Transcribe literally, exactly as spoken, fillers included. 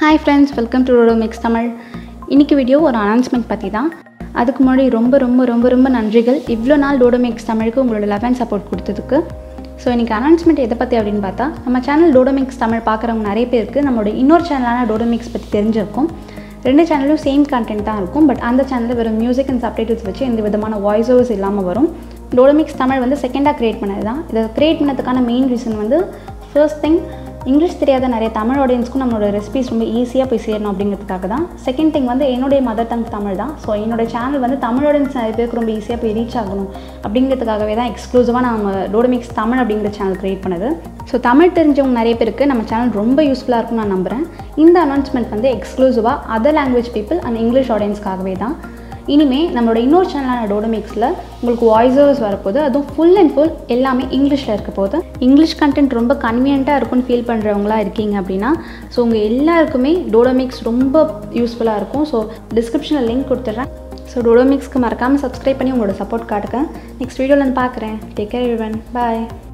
Hi friends, welcome to Dodo Mix Tamil. இன்னைக்கு video ஒரு announcement பத்தி தான். அதுக்கு முன்னாடி ரொம்ப ரொம்ப ரொம்ப ரொம்ப நன்றிகள். இவ்ளோ நாள் Dodo Mix Tamilக்கு உங்களோட லவ் அண்ட் சப்போர்ட் கொடுத்ததுக்கு. சோ இன்னைக்கு அனௌன்ஸ்மென்ட் எதை பத்தி அப்படினு பார்த்தா, நம்ம சேனல் Dodo Mix Tamil பார்க்கறவங்க நிறைய பேருக்கு நம்மளோட இன்னொரு சேனலான Dodo Mix பத்தி தெரிஞ்சிருக்கும். ரெண்டு சேனலும் சேம் கண்டென்ட் தான் இருக்கும். பட் அந்த சேனல்ல வெறும் மியூசிக் அண்ட் சப்டைட்டில்ஸ் வச்சு எந்த விதமான வாய்ஸ் ஓவர்ஸ் இல்லாம வரும். Dodo Mix Tamil வந்து செகண்டா கிரியேட் பண்ணது தான். இத கிரியேட் பண்ணதுக்கான மெயின் ரீசன் வந்து ஃபர்ஸ்ட் திங் இங்கிலீஷ் தெரியாத நிறைய தமிழ் ஆடியன்ஸ்க்கும் நம்மளோட ரெசிபிஸ் ரொம்ப ஈஸியாக போய் சேரணும் அப்படிங்கிறதுக்காக தான். செகண்ட் திங் வந்து என்னுடைய மதர் டங் தமிழ் தான். ஸோ என்னோட சேனல் வந்து தமிழ் ஆடியன்ஸ் நிறைய பேருக்கு ரொம்ப ஈஸியாக போய் ரீச் ஆகணும் அப்படிங்கிறதுக்காகவே தான் எக்ஸ்க்ளூசிவாக நம்ம Dodo Mix Tamil அப்படிங்கிற சேனல் கிரியேட் பண்ணது. ஸோ தமிழ் தெரிஞ்சவங்க நிறைய பேருக்கு நம்ம சேனல் ரொம்ப யூஸ்ஃபுல்லாக இருக்கும்னு நான் நம்புகிறேன். இந்த அனௌன்ஸ்மெண்ட் வந்து எக்ஸ்க்ளூசிவாக other language people and English ஆடியன்ஸ்க்காகவே தான். இனிமேல் நம்மளோட இன்னொரு சேனலான Dodo Mixல உங்களுக்கு வாய்ஸ் ஓவர்ஸ் வரப்போகுது. அதுவும் ஃபுல் அண்ட் ஃபுல் எல்லாமே இங்கிலீஷில் இருக்க போகுது. இங்கிலீஷ் கண்டென்ட் ரொம்ப கன்வீனியண்ட்டாக இருக்கும்னு ஃபீல் பண்ணுறவங்களா இருக்கீங்க அப்படின்னா ஸோ உங்கள் எல்லாருக்குமே Dodo Mix ரொம்ப யூஸ்ஃபுல்லாக இருக்கும். ஸோ டிஸ்கிரிப்ஷனில் லிங்க் கொடுத்துட்றேன். ஸோ Dodo Mixக்கு மறக்காமல் சப்ஸ்கிரைப் பண்ணி உங்களோட சப்போர்ட் காட்டுங்க. நெக்ஸ்ட் வீடியோவில் நான் பார்க்குறேன். Take care everyone. பாய்.